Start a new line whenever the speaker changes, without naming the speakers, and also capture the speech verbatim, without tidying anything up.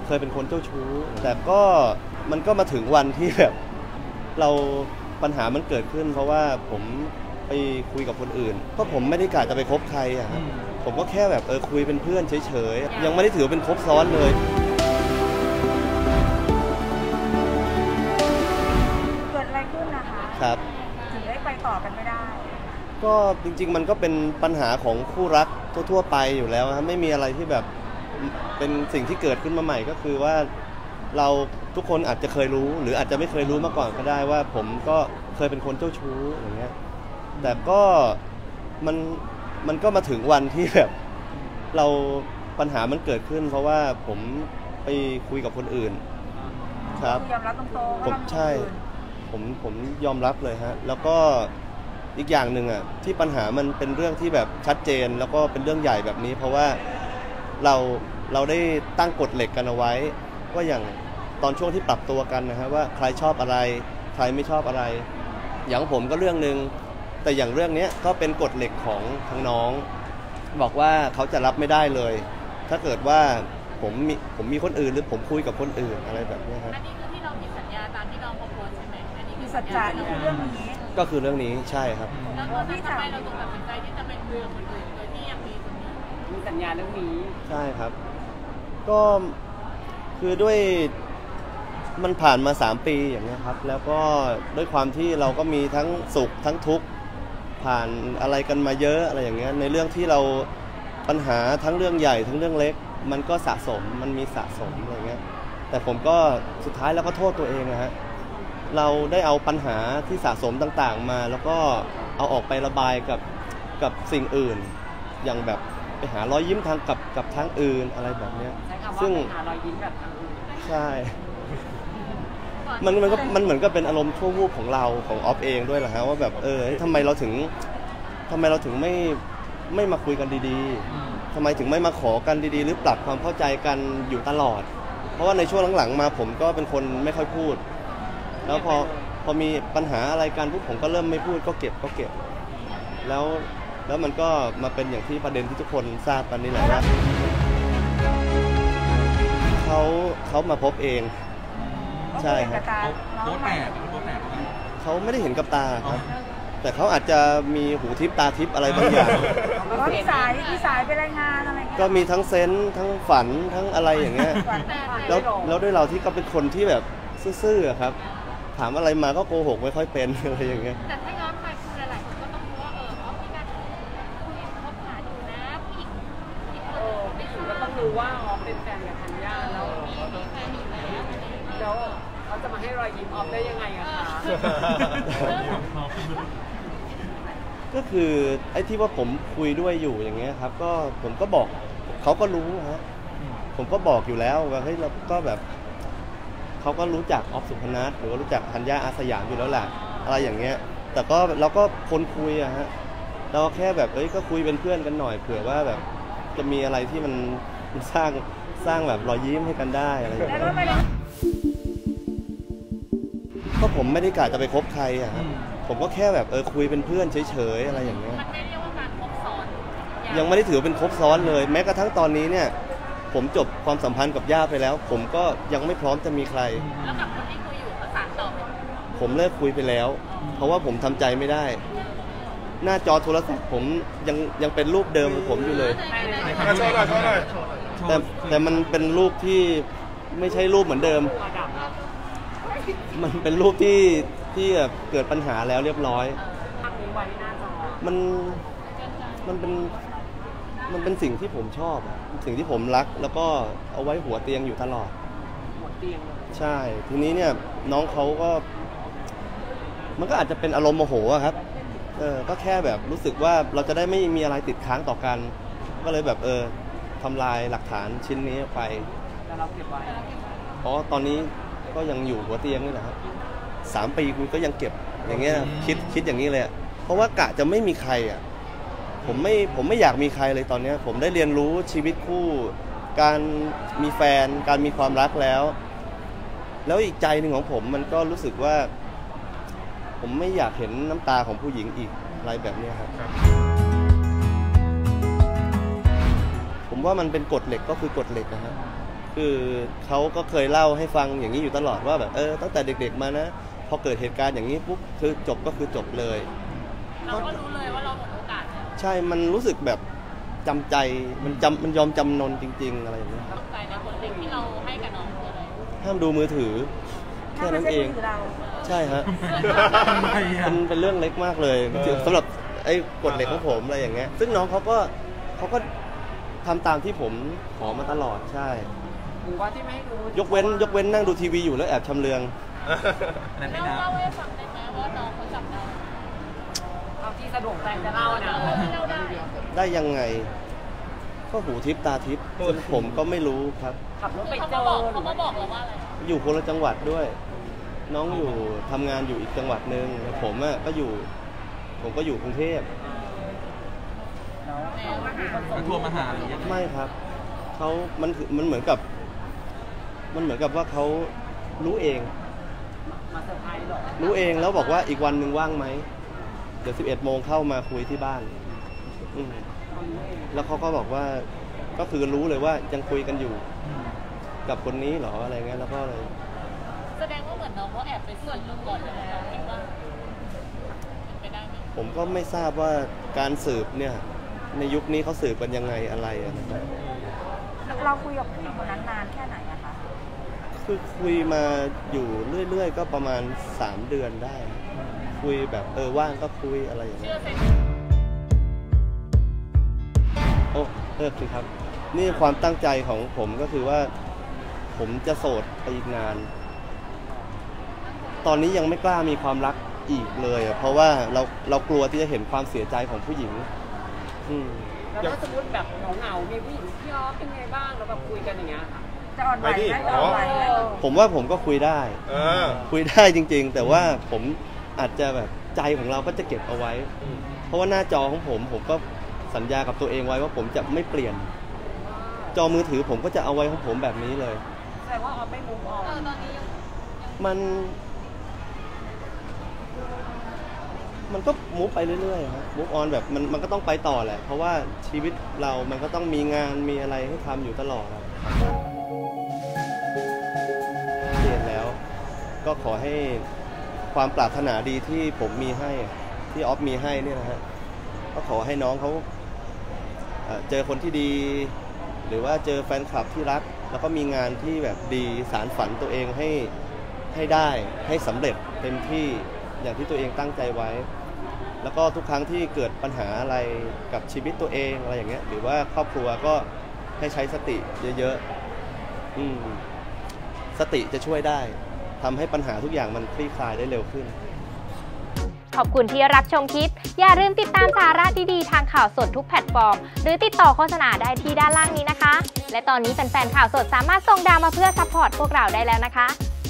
เคยเป็นคนเจ้าชู้แต่ก็มันก็มาถึงวันที่แบบเราปัญหามันเกิดขึ้นเพราะว่าผมไปคุยกับคนอื่นเพราะผมไม่ได้กะจะไปคบใครอะครับผมก็แค่แบบเออคุยเป็นเพื่อนเฉยๆยังไม่ได้ถือเป็นคบซ้อนเลย
เกิดอะไรขึ้นนะคะ
ครับ
ถึงได้ไปต่อกันไม่ได้
ก็จริงๆมันก็เป็นปัญหาของคู่รักทั่วๆไปอยู่แล้วครับไม่มีอะไรที่แบบเป็นสิ่งที่เกิดขึ้นมาใหม่ก็คือว่าเราทุกคนอาจจะเคยรู้หรืออาจจะไม่เคยรู้มาก่อนก็ได้ว่าผมก็เคยเป็นคนเจ้าชู้อย่างเงี้ยแต่ก็มันมันก็มาถึงวันที่แบบเราปัญหามันเกิดขึ้นเพราะว่าผมไปคุยกับคนอื่นครับ
ยอมรับตรงๆ
ผมใช่ผมผมยอมรับเลยฮะแล้วก็อีกอย่างหนึ่งอ่ะที่ปัญหามันเป็นเรื่องที่แบบชัดเจนแล้วก็เป็นเรื่องใหญ่แบบนี้เพราะว่าเราเราได้ตั้งกฎเหล็กกันเอาไว้ว่าอย่างตอนช่วงที่ปรับตัวกันนะฮะว่าใครชอบอะไรใครไม่ชอบอะไรอย่างผมก็เรื่องนึงแต่อย่างเรื่องนี้ก็เป็นกฎเหล็กของทางน้องบอกว่าเขาจะรับไม่ได้เลยถ้าเกิดว่าผมมีผมมีคนอื่นหรือผมคุยกับคนอื่นอะไรแบบนี้ครับ
อันนี้คือที่เรามีสัญญาตามที่เราโพสใช่ไหมอันนี้
มีสัจจะนี่คือเรื่องนี้
ก็คือเรื่องนี้ใช่ครับ
แล้วทำไมเราถึงตัดสินใจที่จะไปคุยกับคนอื่นโดยที่ยังมีตรงนี้
มีสัญญาเรื่องนี้
ใช่ครับก็คือด้วยมันผ่านมาสามปีอย่างนี้ครับแล้วก็ด้วยความที่เราก็มีทั้งสุขทั้งทุกข์ผ่านอะไรกันมาเยอะอะไรอย่างเงี้ยในเรื่องที่เราปัญหาทั้งเรื่องใหญ่ทั้งเรื่องเล็กมันก็สะสมมันมีสะสมอะไรเงี้ยแต่ผมก็สุดท้ายแล้วก็โทษตัวเองนะฮะเราได้เอาปัญหาที่สะสมต่างๆมาแล้วก็เอาออกไประบายกับกับสิ่งอื่นอย่างแบบไปหารอยยิ้มทางกับกับทางอื่นอะไรแบบเนี้ย
ซึ่งหารอยยิ้มแบบทางอื่น
ใช่มันมันก็มันเหมือนกับเป็นอารมณ์ชั่ววูบของเราของออฟเองด้วยแหละฮะว่าแบบเออทำไมเราถึงทำไมเราถึงไม่ไม่มาคุยกันดีๆทำไมถึงไม่มาขอกันดีๆหรือปรับความเข้าใจกันอยู่ตลอดเพราะว่าในช่วงหลังๆมาผมก็เป็นคนไม่ค่อยพูดแล้วพอพอมีปัญหาอะไรกันพวกผมก็เริ่มไม่พูดก็เก็บก็เก็บแล้วแล้วมันก็มาเป็นอย่างที่ประเด็นที่ทุกคนทราบกันนี่แหละว่าเขาเขามาพบเองใช่ครับเขาไม่ได้เห็นกับตาครับแต่เขาอาจจะมีหูทิพตาทิพอะไรบางอย่าง
พี่สายพี่สายไปรายงานอะไรเงี้ย
ก็มีทั้งเซนส์ทั้งฝันทั้งอะไรอย่างเงี้ยแล้วแล้วด้วยเราที่ก็เป็นคนที่แบบซื่อๆครับถามอะไรมาก็โกหกไม่ค่อยเป็นอะไรอย่างเงี้ย
แต่ถ้าย้อนไปคือหลายๆคนก็ต้องรู้ว่าเออออฟมีการคุยคบหาอยู่นะผู้หญิงที่เออไม่รู้ก็ต้องรู้ว่าออฟเป็นแฟนกับธัญญาแล้วมีมีแฟนอยู่แล้วแล้วเขาจะมาให้รอยยิ้มออฟได้ยังไงอะคะ
ก็คือไอ้ที่ว่าผมคุยด้วยอยู่อย่างเงี้ยครับก็ผมก็บอกเขาก็รู้ฮะผมก็บอกอยู่แล้วว่าเฮ้ยเราก็แบบเขาก็รู้จักออฟสุพนัทหรือว่ารู้จักธัญญาอาสยามอยู่แล้วแหละอะไรอย่างเงี้ยแต่ก็เราก็คนคุยอะฮะเราแค่แบบเอ้ยก็คุยเป็นเพื่อนกันหน่อยเผื่อว่าแบบจะมีอะไรที่มันสร้างสร้างแบบรอยยิ้มให้กันได้อะไรอย่างเงี้ยก็ผมไม่ได้กะจะไปคบใครอะครับผมก็แค่แบบเออคุยเป็นเพื่อนเฉยๆอะไรอย่างเงี้ย
มันไม่เรียกว่าการคบซ้อน
ยังไม่ได้ถือเป็นคบซ้อนเลยแม้กระทั่งตอนนี้เนี่ยผมจบความสัมพันธ์กับย่าไปแล้วผมก็ยังไม่พร้อมจะมีใคร
แล้วกับคนที่คุยอยู่ประสานต่อ
ผมเลิกคุยไปแล้วเพราะว่าผมทำใจไม่ได้หน้าจอโทรศัพท์ผมยังยังเป็นรูปเดิมของผมอยู่เลยแต่แต่มันเป็นรูปที่ไม่ใช่รูปเหมือนเดิมมันเป็นรูปที่ที่เกิดปัญหาแล้วเรียบร้อยมันมันเป็นมันเป็นสิ่งที่ผมชอบสิ่งที่ผมรักแล้วก็เอาไว้หัวเตียงอยู่ตลอด
หัวเตียง
ใช่ทีนี้เนี่ยน้องเขาก็มันก็อาจจะเป็นอารมณ์โมโหครับเออก็แค่แบบรู้สึกว่าเราจะได้ไม่มีอะไรติดค้างต่อกันก็เลยแบบเออทำลายหลักฐานชิ้นนี้ไป
แล้วเราเก็บไว้
เพราะตอนนี้ก็ยังอยู่หัวเตียงนี่แหละครับสามปีกูก็ยังเก็บอย่างเงี้ยคิดคิดอย่างนี้เลยเพราะว่ากะจะไม่มีใครอ่ะผมไม่ผมไม่อยากมีใครเลยตอนนี้ผมได้เรียนรู้ชีวิตคู่การมีแฟนการมีความรักแล้วแล้วอีกใจหนึ่งของผมมันก็รู้สึกว่าผมไม่อยากเห็นน้ำตาของผู้หญิงอีกอะไรแบบนี้ครับผมว่ามันเป็นกฎเหล็กก็คือกฎเหล็กนะฮะคือเขาก็เคยเล่าให้ฟังอย่างนี้อยู่ตลอดว่าแบบเออตั้งแต่เด็กๆมานะพอเกิดเหตุการณ์อย่างนี้ปุ๊บคือจบก็คือจบเลย
เราก็รู้เลยว่าเราหมดโอกาสแล้ว
ใช่มันรู้สึกแบบจำใจมันจำมันยอมจำนนจริงๆอะไรอย่างเงี้ย
ใจในคนเด็กที่เราให้กับน้องคืออะไร
ห้ามดูมือถือแค่นั้นเอง
เรา
ใช่ฮะ
ทำไมอ่ะ
เป็นเป็นเรื่องเล็กมากเลย
เออ
สำหรับไอ้กฎเหล็กของผมอะไรอย่างเงี้ยซึ่งน้องเขาก็เขาก็ทำตามที่ผมขอมาตลอดใช่
หรือว่าที่ไม่ให้ดู
ยกเว้นยกเว้นนั่งดูทีวีอยู่แล้วแอบชำเลือง
นั่นไม่
เรา
นับ
เล่าให้ฟังได้ไหมว่าน้องเขาจับได้
เอาที่สะดวกใจจะเล่านะ
เล่าได้
ได้ยังไง ก็หูทิพตาทิพซึ่งผมก็ไม่รู้ครับ
ขับรถไป
เขา
เจ
มา
อ
บอก
หรื
เขา
อ
มาบอกเราว่าอะไร
อยู่คนละจังหวัดด้วย น้องอยู่ทำงานอยู่อีกจังหวัดหนึ่งผมอ่ะก็อยู่ ผมก็อยู่กรุงเทพ
มันทัวร์มาหาหรือยังไง
ไม่ครับเขามันคือมันเหมือนกับ มันเหมือนกับว่าเขารู้เอง
มาเซอร์ไพรส์หรอ
รู้เองแล้วบอกว่าอีกวันหนึ่งว่างไหมเดี๋ยวสิบเอ็ดโมงเข้ามาคุยที่บ้านอืมแล้วเขาก็บอกว่าก็คือรู้เลยว่ายังคุยกันอยู่ กับคนนี้เหรออะไรเงี้ยแล้วก็เลย
แสดงว่าเหมือนน้องเขาแอบไปส่วนลึกก่อนเลยนะคิดว่าเป็นไปได้ไหม
ผมก็ไม่ทราบว่าการสืบเนี่ย ในยุคนี้เขาสืบกันยังไงอะไรอะนะครับ
เราคุยกับผู้หญิงคนนั้นนานแค่ไหนอะคะ
คือคุยมาอยู่เรื่อยๆก็ประมาณสามเดือนได้ คุยแบบเออว่างก็คุยอะไรอย่างเงี้
เชื่อย เซ็น
โอ้เออคือครับ นี่ความตั้งใจของผมก็คือว่า ผมจะโสดไปอีกนาน ตอนนี้ยังไม่กล้ามีความรักอีกเลยอะเพราะว่าเราเรากลัวที่จะเห็นความเสียใจของผู้หญิง อืม
แล้วถ้าสมมติแบบเหงาๆมีผู้หญิงพี่อ๊อฟเป็นไงบ้างแล้วแบบคุยกันอย่างเงี้ยค่ะ
จะอ่อนไหวไหม
ไปดิ
จะอ่อนไหวไหม
ผมว่าผมก็คุยได้
เออ
คุยได้จริง ๆ แต่ว่าผมอาจจะแบบใจของเราก็จะเก็บเอาไว้ เพราะว่าหน้าจอของผม ผมก็สัญญากับตัวเองไว้ว่าผมจะไม่เปลี่ยน จอมือถือผมก็จะเอาไว้ของผมแบบนี้เลย
แสดงว่าออฟไม่มูฟออน
เออตอนนี้ยัง
มัน มันก็มูฟไปเรื่อยๆครับมูฟออนแบบมันมันก็ต้องไปต่อแหละ เพราะว่าชีวิตเรามันก็ต้องมีงานมีอะไรให้ทำอยู่ตลอดครับเรียนแล้ว ก็ขอให้ความปรารถนาดีที่ผมมีให้ที่ออฟมีให้เนี่ยนะฮะก็ขอให้น้องเขาเอ่อเจอคนที่ดี หรือว่าเจอแฟนคลับที่รัก แล้วก็มีงานที่แบบดีสารฝันตัวเองให้ให้ได้ให้สำเร็จเต็มที่อย่างที่ตัวเองตั้งใจไว้ แล้วก็ทุกครั้งที่เกิดปัญหาอะไรกับชีวิตตัวเองอะไรอย่างเงี้ยหรือว่าครอบครัวก็ให้ใช้สติเยอะๆอืมสติจะช่วยได้ทำให้ปัญหาทุกอย่างมันคลี่คลายได้เร็วขึ้น
ขอบคุณที่รับชมคลิป อย่าลืมติดตามสาระดีๆทางข่าวสดทุกแพลตฟอร์ม หรือติดต่อโฆษณาได้ที่ด้านล่างนี้นะคะ และตอนนี้แฟนๆข่าวสดสามารถส่งดาวมาเพื่อซัพพอร์ตพวกเราได้แล้วนะคะ